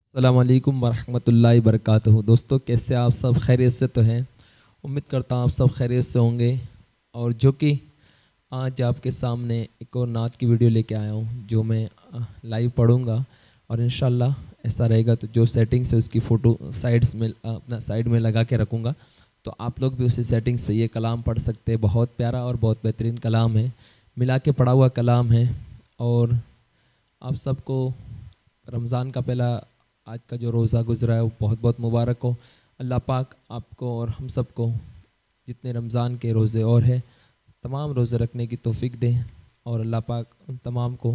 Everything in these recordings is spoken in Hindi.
अस्सलामुअलैकुम वरहमतुल्लाहि वबरकातुहू। दोस्तों, कैसे आप सब खैरियत से तो हैं? उम्मीद करता हूँ आप सब खैरियत से होंगे। और जो कि आज आपके सामने एक और नात की वीडियो लेके आया हूँ जो मैं लाइव पढ़ूँगा। और इंशाल्लाह ऐसा रहेगा तो जो सेटिंग्स है उसकी फ़ोटो साइड्स में अपना साइड में लगा के रखूँगा, तो आप लोग भी उसी सेटिंग्स पे ये कलाम पढ़ सकते हैं। बहुत प्यारा और बहुत बेहतरीन कलाम है, मिला के पढ़ा हुआ कलाम है। और आप सबको रमज़ान का पहला आज का जो रोज़ा गुज़रा है वो बहुत बहुत मुबारक हो। अल्लाह पाक आपको और हम सबको जितने रमज़ान के रोज़े और हैं तमाम रोज़े रखने की तौफीक दे। और अल्लाह पाक उन तमाम को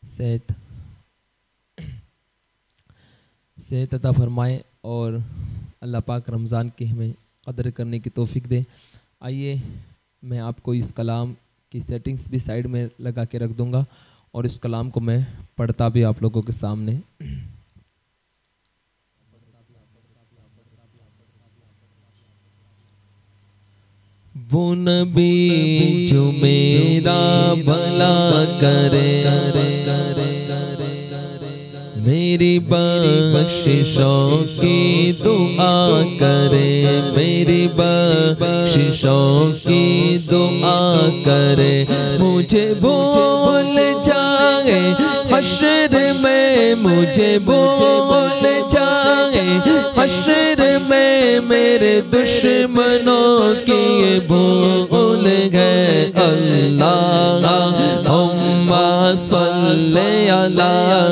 सेहत अता फरमाए और अल्लाह पाक रमज़ान की हमें कदर करने की तौफीक दे। आइए मैं आपको इस कलाम की सेटिंग्स भी साइड में लगा के रख दूँगा और इस कलाम को मैं पढ़ता भी आप लोगों के सामने। वो नबी जो मेरा भला करे, मेरी बख्शिशों की दुआ करे, मेरी बख्शिशों की दुआ करे। मुझे भूल जाए हश्र में, मुझे भूल जाए हश्र में, मेरे दुश्मनों की ये भूल गए। अल्लाहुम्मा सल्ली अला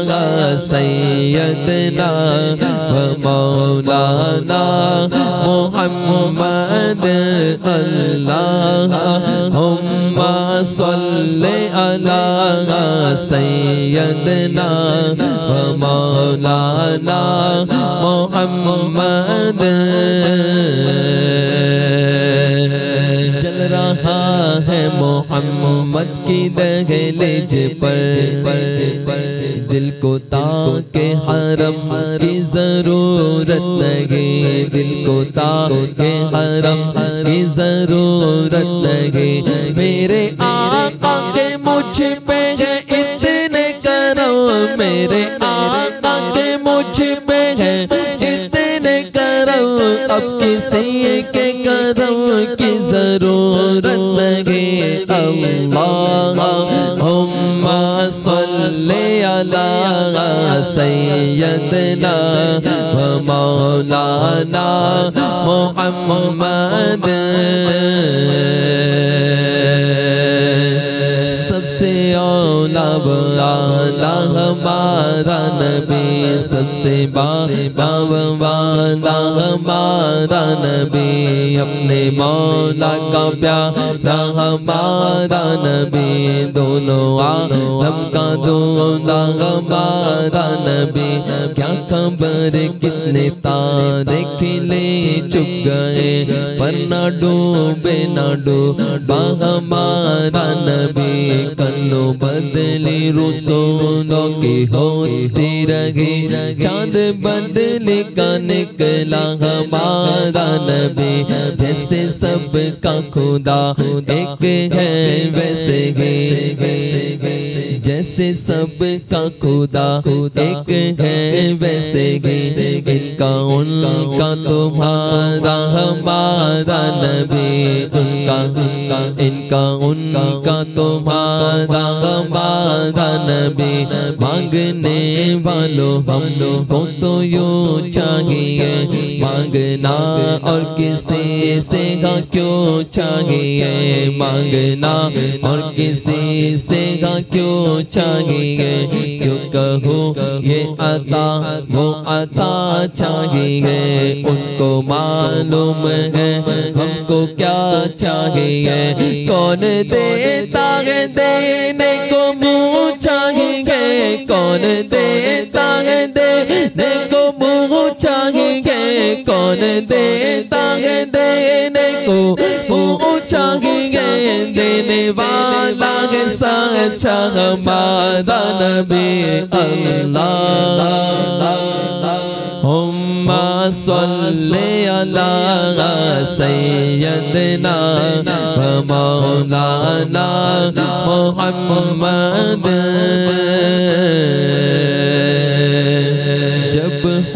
syedina व मौलाना मुhammadin। allahumma salli ala syedina व मौलाना मुhammadin। चल रहा है मोहम्मद की दहलीज पर, दिल को ताके हरम की जरूरत नहीं, दिल को ताके हरम की जरूरत नहीं। मेरे आका के मुझ पे है इतने करम, मेरे आका के मुझ पे है इतने करम, अब किसी के करम की जरूरत नहीं। अल्लाहुम्मा सल्ली अला syedina व मौलाना मुhammadin। सबसे औला वाला हमारा नबी, सबसे बावाला हमारा नबी, अपने मौला का प्यारा हमारा नबी, दोनों आलम का दूल्हा हमारा नबी। क्या खबर कितने तारे खिले चुक गए, पर न डूबे न डूबा हमारा नबी। कल्लो बदली रसूलों की होती रही, चाँद बदली का निकला हमारा नबी। जैसे सबका खुदा एक है वैसे ही, जैसे सबका खुदा एक है वैसे ही, इनका उनका तुम्हारा हमारा नबी, उनका इनका उनका तुम्हारा हमारा नबी। मांगने वालों हम लोग को तो यूं चाहिए मांगना, और किसी से क्यों चाहिए मांगना, और किसी से क्यों चाहिए। क्यों कहो ये अता वो अता चाहिए, उनको मालूम है हमको क्या चाहिए। कौन देता है देने को मुँह चाहिए, कौन देता है देने को मुँह चाहिए, कौन देता है देने को मुँह चाहिए। देने वाला है सच्चा हमारा नबी। अल्लाहुम्मा सल्ली अला syedina व मौलाना मुhammadin। जब